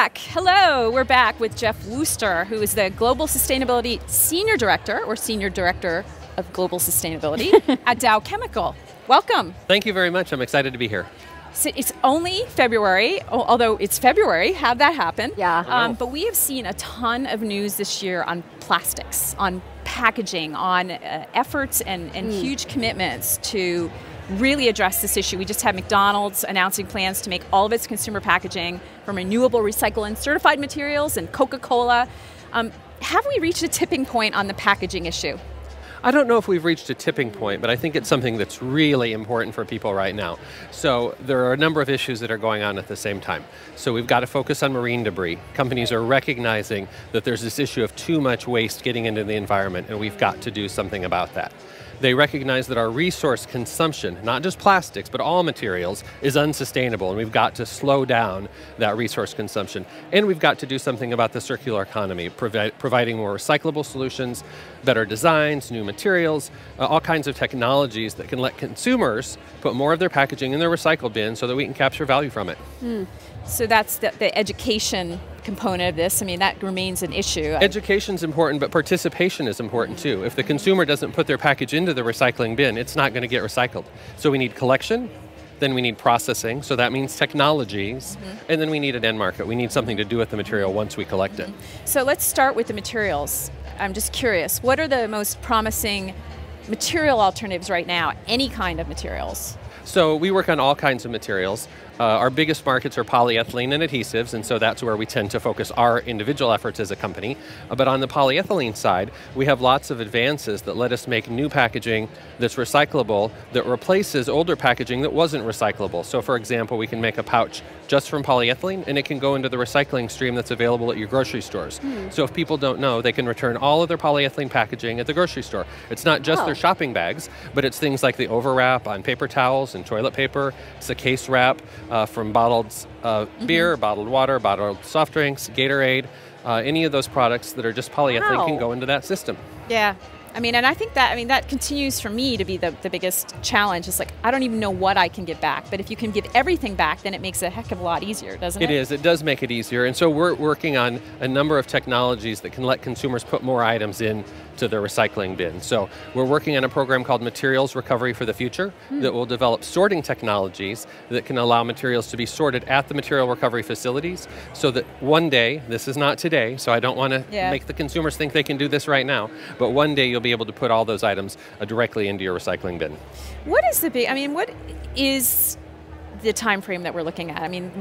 back. Hello, we're back with Jeff Wooster, who is the Global Sustainability Senior Director, or Senior Director of Global Sustainability at Dow Chemical. Welcome. Thank you very much. I'm excited to be here. So it's only February, although it's February, how'd that happen? Yeah. But we have seen a ton of news this year on plastics, on packaging, on efforts and huge commitments to really address this issue. We just had McDonald's announcing plans to make all of its consumer packaging from renewable, recycled, and certified materials, and Coca-Cola. Have we reached a tipping point on the packaging issue? I don't know if we've reached a tipping point, but I think it's something that's really important for people right now. So there are a number of issues that are going on at the same time. So we've got to focus on marine debris. Companies are recognizing that there's this issue of too much waste getting into the environment, and we've got to do something about that. They recognize that our resource consumption, not just plastics, but all materials, is unsustainable, and we've got to slow down that resource consumption. And we've got to do something about the circular economy, providing more recyclable solutions, better designs, new materials, all kinds of technologies that can let consumers put more of their packaging in their recycle bin so that we can capture value from it. So that's the education component of this. I mean, that remains an issue. Education's important, but participation is important too. If the consumer doesn't put their package into the recycling bin, it's not going to get recycled. So we need collection, then we need processing, so that means technologies, and then we need an end market. We need something to do with the material once we collect it. So let's start with the materials. I'm just curious, what are the most promising material alternatives right now? Any kind of materials? So we work on all kinds of materials. Our biggest markets are polyethylene and adhesives, and so that's where we tend to focus our individual efforts as a company. But on the polyethylene side, we have lots of advances that let us make new packaging that's recyclable, that replaces older packaging that wasn't recyclable. So for example, we can make a pouch just from polyethylene, and it can go into the recycling stream that's available at your grocery stores. So if people don't know, they can return all of their polyethylene packaging at the grocery store. It's not just their shopping bags, but it's things like the overwrap on paper towels and toilet paper. It's a case wrap from bottled beer, bottled water, bottled soft drinks, Gatorade. Any of those products that are just polyethylene can go into that system. Yeah. I mean, and I think that continues for me to be the biggest challenge. It's like, I don't even know what I can give back. But if you can give everything back, then it makes it a heck of a lot easier, doesn't it? It is. It does make it easier. And so we're working on a number of technologies that can let consumers put more items in to their recycling bin. So we're working on a program called Materials Recovery for the Future that will develop sorting technologies that can allow materials to be sorted at the material recovery facilities so that one day, this is not today, so I don't want to make the consumers think they can do this right now, but one day you'll be able to put all those items directly into your recycling bin. What is what is the time frame that we're looking at? I mean,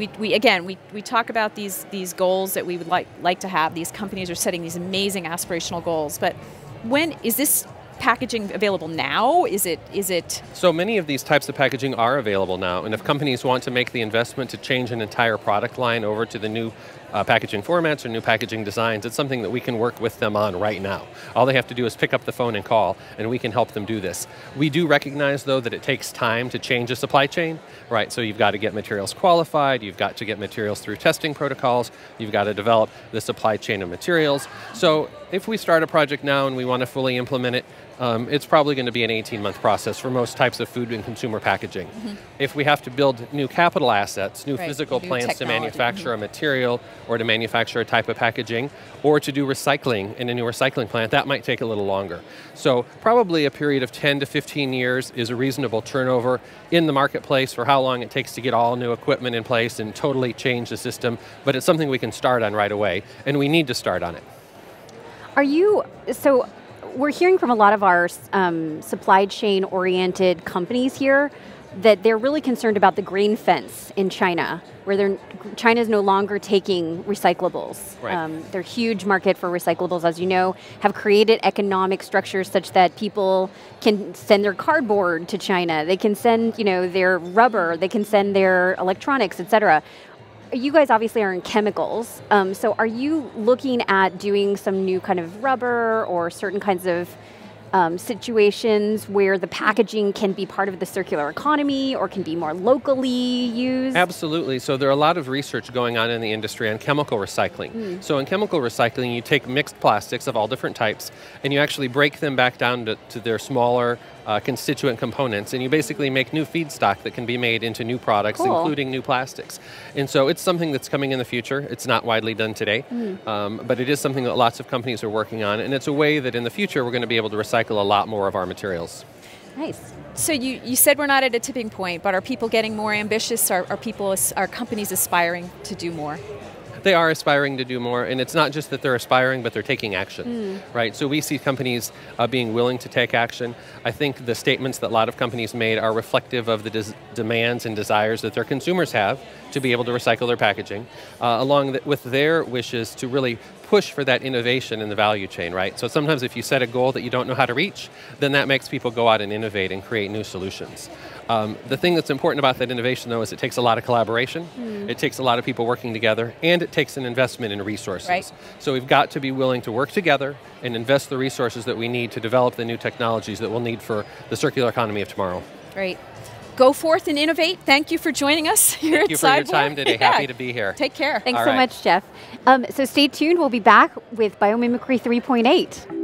we talk about these goals that we would like to have. These companies are setting these amazing aspirational goals, but when is this packaging available now? Is it? So many of these types of packaging are available now, and if companies want to make the investment to change an entire product line over to the new packaging formats or new packaging designs, it's something that we can work with them on right now. All they have to do is pick up the phone and call, and we can help them do this. We do recognize, though, that it takes time to change a supply chain, right? So you've got to get materials qualified, you've got to get materials through testing protocols, you've got to develop the supply chain of materials. So if we start a project now and we want to fully implement it, it's probably going to be an 18-month process for most types of food and consumer packaging. If we have to build new capital assets, new physical plants to manufacture a material or to manufacture a type of packaging or to do recycling in a new recycling plant, that might take a little longer. So probably a period of 10 to 15 years is a reasonable turnover in the marketplace for how long it takes to get all new equipment in place and totally change the system, but it's something we can start on right away, and we need to start on it. We're hearing from a lot of our supply chain oriented companies here that they're really concerned about the green fence in China, where China's no longer taking recyclables. Right. Their huge market for recyclables, as you know, have created economic structures such that people can send their cardboard to China. They can send, their rubber. They can send their electronics, et cetera. You guys obviously are in chemicals, so are you looking at doing some new kind of rubber or certain kinds of situations where the packaging can be part of the circular economy or can be more locally used? Absolutely. So there are a lot of research going on in the industry on chemical recycling. So in chemical recycling, you take mixed plastics of all different types and you actually break them back down to their smaller constituent components, and you basically make new feedstock that can be made into new products, including new plastics. And so it's something that's coming in the future. It's not widely done today, but it is something that lots of companies are working on, and it's a way that in the future we're going to be able to recycle a lot more of our materials. Nice. So you said we're not at a tipping point, but are people getting more ambitious? Are companies aspiring to do more? They are aspiring to do more, and it's not just that they're aspiring, but they're taking action, right? So we see companies being willing to take action. I think the statements that a lot of companies made are reflective of the demands and desires that their consumers have to be able to recycle their packaging, along with their wishes to really push for that innovation in the value chain, right? So sometimes if you set a goal that you don't know how to reach, then that makes people go out and innovate and create new solutions. The thing that's important about that innovation, though, is it takes a lot of collaboration, it takes a lot of people working together, and it takes an investment in resources. Right. So we've got to be willing to work together and invest the resources that we need to develop the new technologies that we'll need for the circular economy of tomorrow. Great. Go forth and innovate. Thank you for joining us here at Thank you for your Sidewalk. time today. Happy to be here. Take care. Thanks so much, Jeff. So stay tuned. We'll be back with Biomimicry 3.8.